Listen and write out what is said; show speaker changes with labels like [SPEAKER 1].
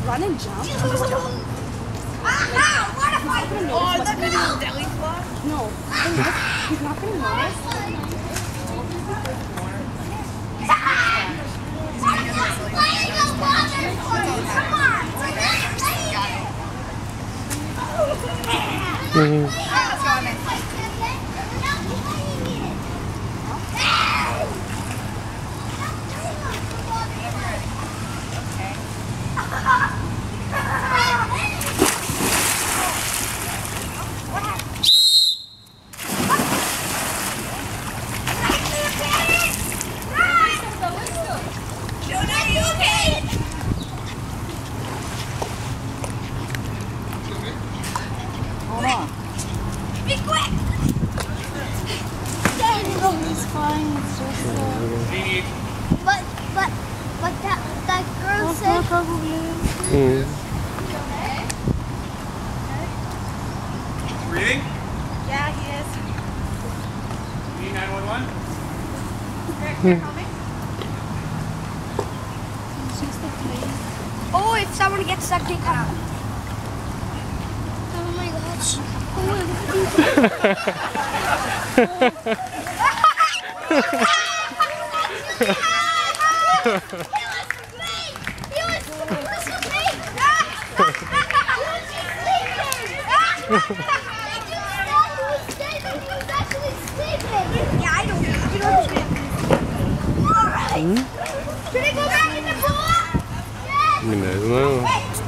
[SPEAKER 1] run and jump?
[SPEAKER 2] What if I can know? Is that going to be deli spot?
[SPEAKER 1] No. He's not going to notice.
[SPEAKER 2] Be quick!
[SPEAKER 1] No, he's fine. It's just
[SPEAKER 2] But that girl said
[SPEAKER 3] Breathing?
[SPEAKER 2] yeah, he is.
[SPEAKER 3] Need 911?
[SPEAKER 2] Oh, if someone gets stuck, take out. Oh my gosh. Yeah, I don't. You don't understand. All right. Should I go back in the pool? Yes.
[SPEAKER 4] No.